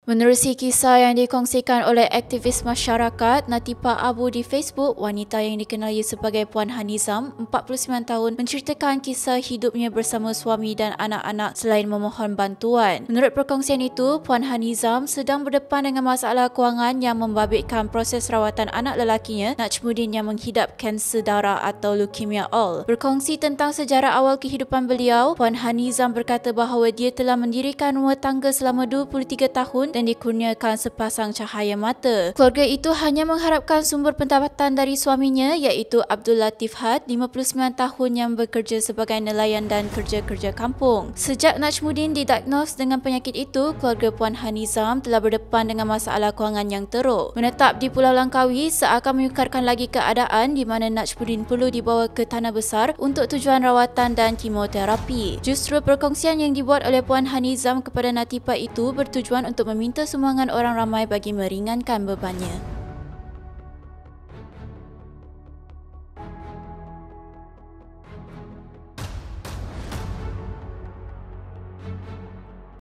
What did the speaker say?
Menerusi kisah yang dikongsikan oleh aktivis masyarakat Natipa Abu di Facebook, wanita yang dikenali sebagai Puan Hanizam, 49 tahun, menceritakan kisah hidupnya bersama suami dan anak-anak selain memohon bantuan. Menurut perkongsian itu, Puan Hanizam sedang berdepan dengan masalah kewangan yang membabitkan proses rawatan anak lelakinya, Najmuddin, yang menghidap kanser darah atau leukemia all. Berkongsi tentang sejarah awal kehidupan beliau, Puan Hanizam berkata bahawa dia telah mendirikan rumah tangga selama 23 tahun dan dikurniakan sepasang cahaya mata. Keluarga itu hanya mengharapkan sumber pendapatan dari suaminya iaitu Abdul Latif Had, 59 tahun, yang bekerja sebagai nelayan dan kerja-kerja kampung. Sejak Najmuddin didiagnos dengan penyakit itu, keluarga Puan Hanizam telah berdepan dengan masalah kewangan yang teruk. Menetap di Pulau Langkawi seakan menyukarkan lagi keadaan di mana Najmuddin perlu dibawa ke Tanah Besar untuk tujuan rawatan dan kemoterapi. Justru perkongsian yang dibuat oleh Puan Hanizam kepada Natipa itu bertujuan untuk meminta sumbangan orang ramai bagi meringankan bebannya.